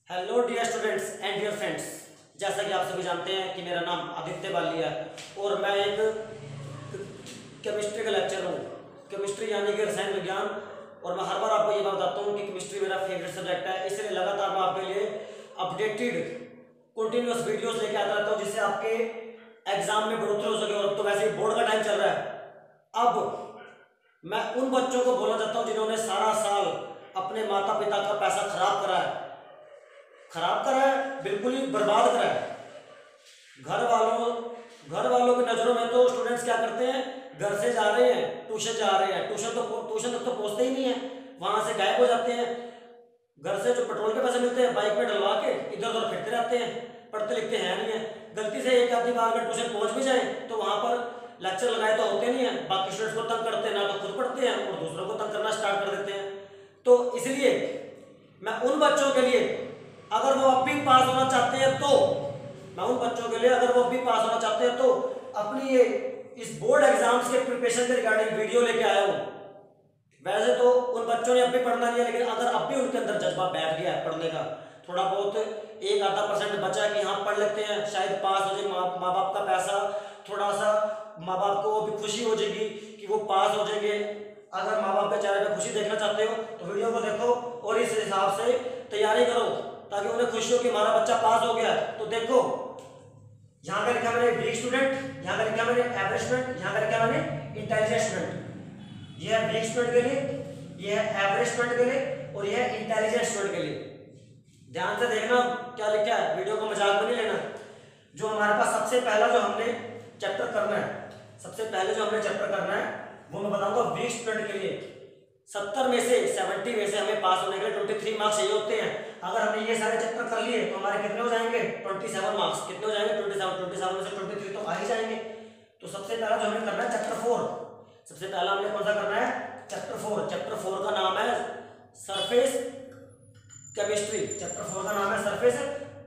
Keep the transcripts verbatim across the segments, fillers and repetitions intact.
Hello dear students and dear friends, जैसा कि आप सभी जानते हैं कि मेरा नाम आदित्य बालिया है और मैं एक केमिस्ट्री का लेक्चर हूँ। केमिस्ट्री यानी कि रसायन विज्ञान। और मैं हर बार आपको ये बात बताता हूँ कि केमिस्ट्री मेरा फेवरेट सब्जेक्ट है, इसलिए लगातार मैं आपके लिए अपडेटेड कंटिन्यूअस वीडियोस लेके आता रहता हूँ जिससे आपके एग्जाम में बढ़ोतरी हो सके। और अब तो वैसे ही बोर्ड का टाइम चल रहा है। अब मैं उन बच्चों को बोलना चाहता हूँ जिन्होंने सारा साल अपने माता पिता का पैसा खराब करा है खराब करा है बिल्कुल ही बर्बाद करा है। घर वालों घर वालों की नज़रों में तो स्टूडेंट्स क्या करते हैं, घर से जा रहे हैं ट्यूशन जा रहे हैं, ट्यूशन तो ट्यूशन तक तो पहुंचते ही नहीं है, वहां से गायब हो जाते हैं। घर से जो पेट्रोल के पैसे मिलते हैं बाइक में डलवा के इधर उधर फिरते रहते हैं, पढ़ते लिखते हैं नहीं है। गलती से एक आधी बार अगर ट्यूशन पहुंच भी जाए तो वहां पर लेक्चर लगाए तो होते नहीं है, बाकी स्टूडेंट्स को तंग करते हैं, ना तो खुद पढ़ते हैं और दूसरों को तंग करना स्टार्ट कर देते हैं। तो इसलिए मैं उन बच्चों के लिए, अगर वो अब भी पास होना चाहते हैं तो मैं उन बच्चों के लिए अगर वो अब भी पास होना चाहते हैं तो अपनी ये इस बोर्ड एग्जाम्स के प्रिपरेशन के रिगार्डिंग वीडियो लेके आया हूँ। वैसे तो उन बच्चों ने अब भी पढ़ना नहीं है, लेकिन अगर अब भी उनके अंदर जज्बा बैठ गया है पढ़ने का, थोड़ा बहुत एक आधा परसेंट बचा है कि हाँ पढ़ लेते हैं, शायद पास हो जाए, माँ माँ बाप का पैसा थोड़ा सा माँ बाप को भी खुशी हो जाएगी कि वो पास हो जाएंगे। अगर माँ बाप के चेहरे पे खुशी देखना चाहते हो तो वीडियो को देखो और इस हिसाब से तैयारी करो ताकि उन्हें खुशी हो कि हमारा बच्चा पास हो गया। तो देखो यहाँ पे लिखा मैंने वीक स्टूडेंट, यहाँ पे लिखा मैंने एवरेज स्टूडेंट, यहाँ पे लिखा मैंने इंटेलिजेंट स्टूडेंट। ये है वीक स्टूडेंट के लिए, ये है एवरेज स्टूडेंट के लिए और ये है इंटेलिजेंट स्टूडेंट के लिए। ध्यान से देखना क्या लिखा है, वीडियो को मजाक में नहीं लेना। जो हमारे पास सबसे पहला जो हमने चैप्टर करना है, सबसे पहले जो हमने चैप्टर करना है वो मैं बताऊंगा वीक स्टूडेंट के लिए। सत्तर में से सत्तर में से हमें पास होने के लिए तेईस मार्क्स चाहिए होते हैं। अगर हमने ये सारे चैप्टर कर लिए तो हमारे कितने हो जाएंगे, सत्ताईस मार्क्स। कितने हो जाएंगे, सत्ताईस। सत्ताईस में से तेईस तो आ ही जाएंगे। तो सबसे पहला जो हमें करना है चैप्टर फोर। सबसे पहला हमने कौन सा करना है, चैप्टर फोर। चैप्टर फोर का नाम है सरफेस केमिस्ट्री। चैप्टर फोर का नाम है सरफेस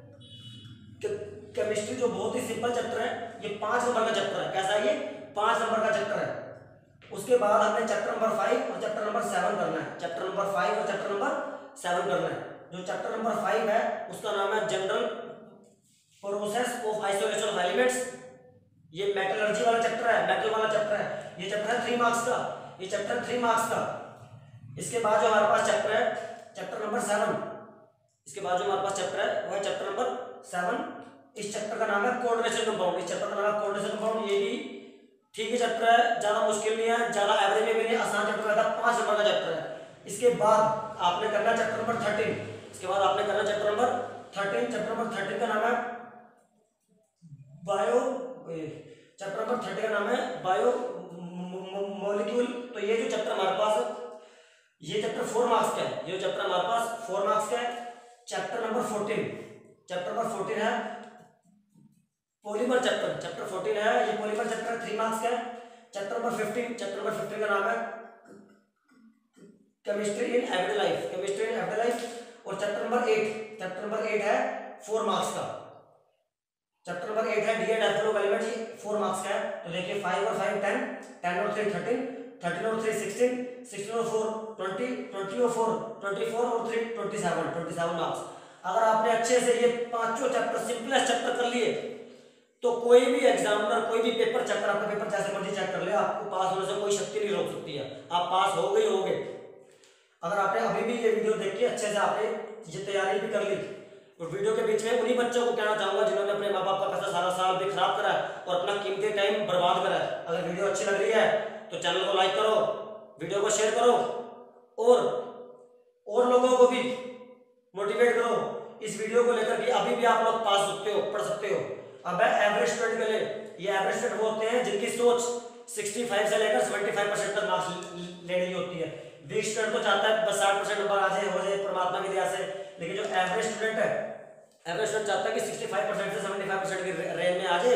केमिस्ट्री, जो बहुत ही सिंपल चैप्टर है। ये पांच नंबर का चैप्टर है। कैसा है ये, पांच नंबर का चैप्टर है। उसके बाद हमने चैप्टर नंबर फाइव और चैप्टर नंबर सेवन करना है। चैप्टर नंबर फाइव और चैप्टर नंबर सेवन करना है। जो चैप्टर नंबर फाइव है उसका नाम है general process of isolation of elements. ये मेटलर्जी वाला चैप्टर है, मेटल वाला चैप्टर है। ये चैप्टर है थ्री मार्क्स का, ये चैप्टर थ्री मार्क्स का। इसके बाद जो हमारे पास चैप्टर है चैप्टर नंबर सेवन, इसके बाद जो हमारे पास चैप्टर है वो है चैप्टर नंबर सेवन। इस चैप्टर का नाम है कोऑर्डिनेशन कंपाउंड। इस चैप्टर का नाम है कोऑर्डिनेशन कंपाउंड। ये भी ठीक है चैप्टर है, ज्यादा मुश्किल नहीं है, ज्यादा एवरेज में भी नहीं, आसान चैप्टर है, पांच नंबर का चैप्टर है। इसके बाद आपने करना चैप्टर नंबर थर्टीन। इसके बाद आपने करना chapter number thirteen. Chapter number thirteen का नाम है बायो, चैप्टर नंबर थर्टीन का नाम है बायो मॉलिक्यूल। तो ये जो चैप्टर हमारे पास, ये चैप्टर फोर मार्क्स का है। ये चैप्टर हमारे पास फोर मार्क्स का है। Chapter number fourteen, chapter number fourteen है पॉलीमर चैप्टर। चैप्टर फोर्टीन है ये पॉलीमर चैप्टर थ्री मार्क्स का है। Chapter number fifteen, chapter number fifteen का नाम है chemistry in everyday life. Chemistry in everyday life. और chapter number eight, chapter number eight है फोर मार्क्स का। चैप्टर नंबर एट है डी एंड एफ एलिमेंट्स, ये फोर मार्क्स का है। तो देखिए फाइव और फाइव टेन, टेन और थ्री थर्टीन, थर्टीन और थ्री सिक्सटीन, सिक्सटीन और फोर ट्वेंटी, ट्वेंटी और फोर ट्वेंटी फोर और three twenty seven, twenty seven marks. अगर आपने अच्छे से ये पांचों चैप्टर सिंपलेस्ट चैप्टर कर लिए तो कोई भी एग्जामिनर कोई भी पेपर चेक कर, आपका पेपर जैसे मर्जी चेक कर ले, आपको पास होने से कोई शक्ति नहीं रोक सकती है। आप पास हो गए होगे। अगर आपने अभी भी ये वीडियो देख के अच्छे से आपने ये तैयारी भी कर ली। और वीडियो के बीच में उन्हीं बच्चों को कहना चाहूंगा जिन्होंने अपने माँ बाप का पैसा सारा साल भी खराब करा है और अपना कीमती टाइम बर्बाद करा है। अगर वीडियो अच्छी लग रही है तो चैनल को लाइक करो, वीडियो को शेयर करो और और लोगों को भी मोटिवेट करो इस वीडियो को लेकर कि अभी भी आप लोग पास सकते हो, पढ़ सकते हो। अब है एवरेज स्टूडेंट के लिए। ये एवरेज स्टूडेंट वो होते हैं जिनकी सोच पैंसठ से लेकर पचहत्तर परसेंट तक मार्क्स लेनी होती है। वीक स्टूडेंट तो चाहता है बस साठ परसेंट नंबर आ जाए, हो जाए परमात्मा की दया से। लेकिन जो एवरेज स्टूडेंट है, एवरेज स्टूडेंट चाहता है कि पैंसठ परसेंट से पचहत्तर परसेंट की रेंज में आ जाए।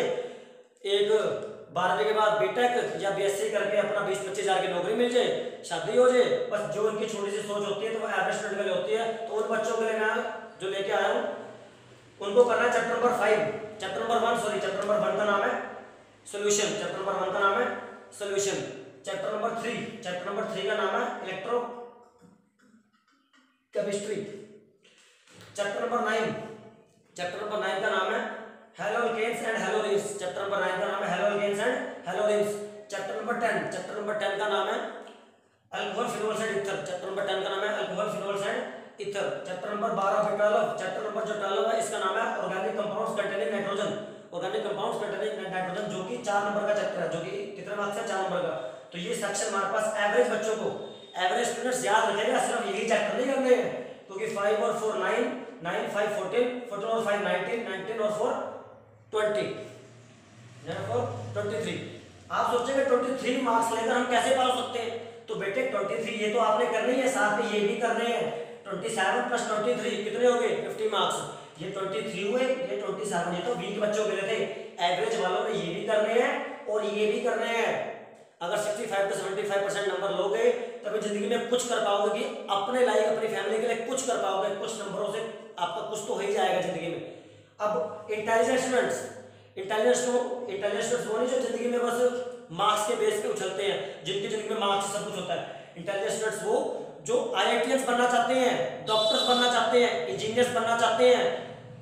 एक बारहवीं के बाद बीटेक या बीएससी करके अपना बीस पच्चीस हजार की नौकरी मिल जाए, शादी हो जाए। बस जो उनकी छोटी सी सोच होती है तो वो एवरेज स्टूडेंट के लिए होती है। तो उन बच्चों के लिए मैं जो लेके आया हूँ उनको करना है chapter number five. Chapter number one sorry chapter number one का नाम है सॉल्यूशन। चैप्टर नंबर वन का नाम है solution. Chapter number three, chapter number three का नाम है electrochemistry. Chapter number nine, chapter number nine का नाम है haloalkanes and haloarenes. Chapter number nine का नाम है haloalkanes and haloarenes. Chapter number ten, chapter number ten का नाम है alcohol phenols and ether. Chapter number ten का नाम है alcohol phenols and ether. Chapter number बारह पे ट्वेल्व, चैप्टर नंबर जो ट्वेल्व है इसका नाम है organic compounds containing nitrogen. Organic compounds containing nitrogen, जो कि चार नंबर का चैप्टर है, जो कि कितने मार्क्स है, चार नंबर का। तो ये सेक्शन हमारे पास एवरेज बच्चों को, एवरेज स्टूडेंट्स याद रखेगा, सिर्फ यही चैप्टर नहीं करने हैं, क्योंकि फाइव और four nine, nine five fourteen, fourteen और फाइव नाइनटीन, नाइनटीन और four twenty, four twenty three. आप सोचेंगे ट्वेंटी थ्री मार्क्स लेकर हम कैसे पास हो सकते हैं, तो बेटे ट्वेंटी थ्री ये तो आपने करनी है, साथ में ये भी करने हैं। Twenty seven plus twenty three कितने हो गए, फिफ्टी मार्क्स। ये ट्वेंटी थ्री हुए, ये ट्वेंटी सेवन, ये तो वीक बच्चों के लिए थे। एवरेज वालों ने ये भी करने हैं और ये भी करने हैं। अगर sixty five to seventy five percent number लोगे तभी जिंदगी में कुछ कर पाओगे, कि अपने लाइक अपनी फैमिली के लिए कुछ कर पाओगे। कुछ नंबरों से आपका कुछ तो हो ही जाएगा जिंदगी में। अब intelligent students, intelligent intelligent students वो नहीं जो जिंदगी में बस मार्क्स के बेस पे उछलते हैं, जिनकी जिंदगी में मार्क्स से सब कुछ होता है। इंटेलिजेंट स्टूडेंट्स वो जो आईआईटीएस बनना चाहते हैं, डॉक्टर्स बनना चाहते हैं, इंजीनियर्स बनना चाहते हैं,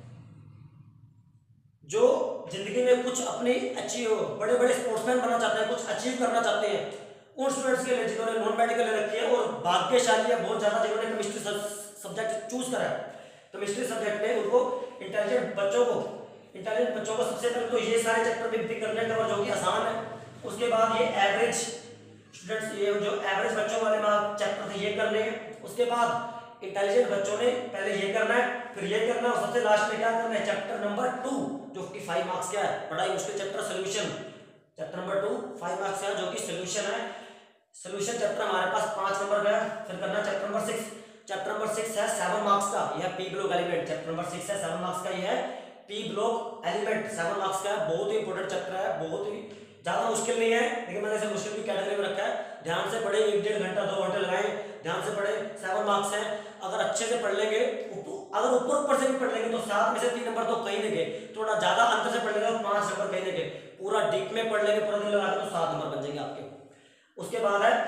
जो जिंदगी में कुछ अपनी अचीव, बड़े बड़े स्पोर्ट्समैन बनना चाहते हैं, कुछ अचीव करना चाहते हैं, उन स्टूडेंट्स के लिए जिन्होंने नॉन मेडिकल ले रखी है और भाग्यशाली है बहुत ज्यादा जिन्होंने केमिस्ट्री सब्जेक्ट चूज करा है। केमिस्ट्री सब्जेक्ट में उनको इंटेलिजेंट बच्चों को इंटेलिजेंट बच्चों को सबसे पहले तो ये सारे चैप्टर भी करने का जो कि आसान है। उसके बाद ये एवरेज स्टूडेंट्स, ये जो एवरेज बच्चों वाले मार्क चैप्टर थे ये करने हैं। उसके बाद इंटेलिजेंट बच्चों ने पहले ये करना है, फिर ये करना है, और सबसे लास्ट में क्या करना है, चैप्टर नंबर टू जो कि फाइव मार्क्स का है, बड़ा ही मुश्किल chapter solution. Chapter number two five marks का जो कि सोल्यूशन है। सोल्यूशन चैप्टर हमारे पास पांच नंबर का है। फिर करना chapter number six, chapter number six है सेवन मार्क्स का, यह P block element. Chapter number six है सेवन मार्क्स का, यह है P block element, seven marks का। बहुत ही इंपॉर्टेंट चैप्टर है, बहुत ही ज्यादा मुश्किल नहीं है, लेकिन मैंने इसे मुश्किल की कैटेगरी में रखा है। ध्यान से पढ़े, एक डेढ़ घंटा दो घंटे लगाए, ध्यान से पढ़े। सेवन मार्क्स है, अगर अच्छे से पढ़ लेंगे, अगर ऊपर ऊपर से भी पढ़ लेंगे तो सात में से तीन नंबर तो कहीं नहीं गए, थोड़ा ज्यादा अंतर से पढ़ लेंगे तो पांच नंबर कहीं नहीं गए। पूरा डीप में पढ़ लेंगे पूरा दिन लगा तो सात नंबर बन जाएंगे आपके। उसके बाद है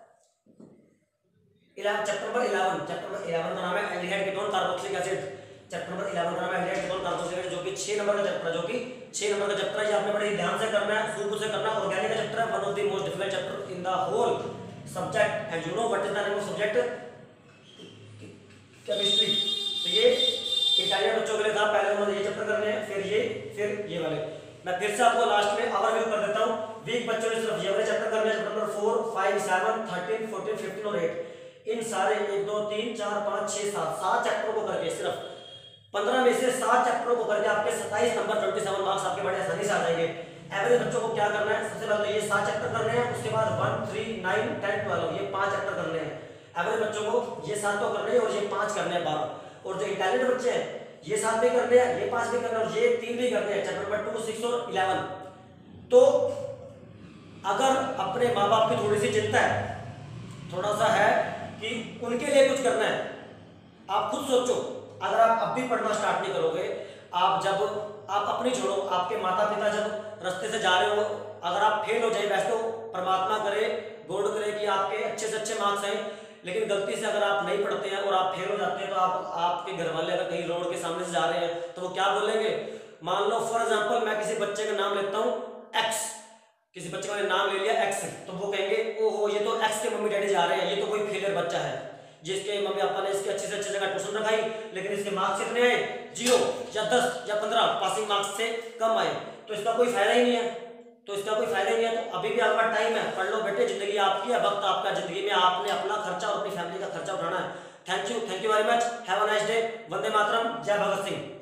chapter number eleven, chapter number eleven का नाम है aldehyde ketone carboxylic acid. Chapter number eleven का नाम है एल्डिहाइड कीटोन कार्बोक्सिलिक एसिड, जो कि छह नंबर का चैप्टर है, जो कि छह नंबर का चैप्टर है। ये आपने बड़े ध्यान से करना है, शुरू से करना है। ऑर्गेनिक का चैप्टर है, one of the most difficult chapter in the whole subject, and you know what is the name of subject, chemistry. तो ये इटालियन बच्चों के लिए था, पहले उन्होंने ये चैप्टर करने हैं, फिर ये, फिर ये वाले। मैं फिर से आपको लास्ट में ओवरव्यू कर देता हूं। वीक बच्चों ने सिर्फ ये वाले चैप्टर करने हैं, chapter number four, five, seven, thirteen, fourteen, fifteen और एट। इन सारे एक दो तीन चार पाँच छह सात सात चैप्टरों को करके, सिर्फ पंद्रह में से सात चैप्टरों को करके आपके सत्ताईस नंबर, ट्वेंटी सेवन मार्क्स आपके बड़े आसानी से आ जाएंगे। एवरेज बच्चों को क्या करना है, सबसे पहले तो ये सात चैप्टर करने हैं, उसके बाद one, three, nine, ten, twelve, ये पांच चैप्टर करने हैं। एवरेज बच्चों को ये सात तो करने हैं और ये पांच करने हैं, बारह। और जो इंटेलिजेंट बच्चे हैं ये सात भी करने हैं, ये पांच भी करने हैं और ये तीन भी करने हैं, चैप्टर नंबर टू, सिक्स और इलेवन। तो अगर अपने माँ बाप की थोड़ी सी चिंता है, थोड़ा सा है कि उनके लिए कुछ करना है, आप खुद सोचो। अगर आप अब भी पढ़ना स्टार्ट नहीं करोगे, आप जब आप अपनी छोड़ो, आपके माता पिता जब रास्ते से जा रहे हो, अगर आप फेल हो जाए, वैसे तो परमात्मा करे, गॉड करे कि आपके अच्छे से अच्छे मार्क्स आए, लेकिन गलती से अगर आप नहीं पढ़ते हैं और आप फेल हो जाते हैं, तो आप आपके घर वाले अगर कहीं रोड के सामने से जा रहे हैं तो वो क्या बोलेंगे। मान लो फॉर एग्जांपल मैं किसी बच्चे का नाम लेता हूँ एक्स, किसी बच्चे का नाम ले लिया एक्स, तो वो कहेंगे ओहो ये तो एक्स के मम्मी डैडी जा रहे हैं, ये तो कोई फेलियर बच्चा है, जिसके मम्मी पापा ने इसके अच्छे से अच्छे जगह ट्यूशन रखाई, लेकिन इसके मार्क्स कितने आए, जीरो या दस या पंद्रह, पासिंग मार्क्स से कम आए, तो इसका कोई फायदा ही नहीं है। तो इसका कोई फायदा नहीं है। तो अभी भी आपका टाइम है, पढ़ लो बेटे, जिंदगी आपकी है, वक्त आपका, जिंदगी में आपने अपना खर्चा और अपनी फैमिली का खर्चा उठाना है। Thank you, thank you very much, have a nice day. Vande Mataram, जय भगत सिंह।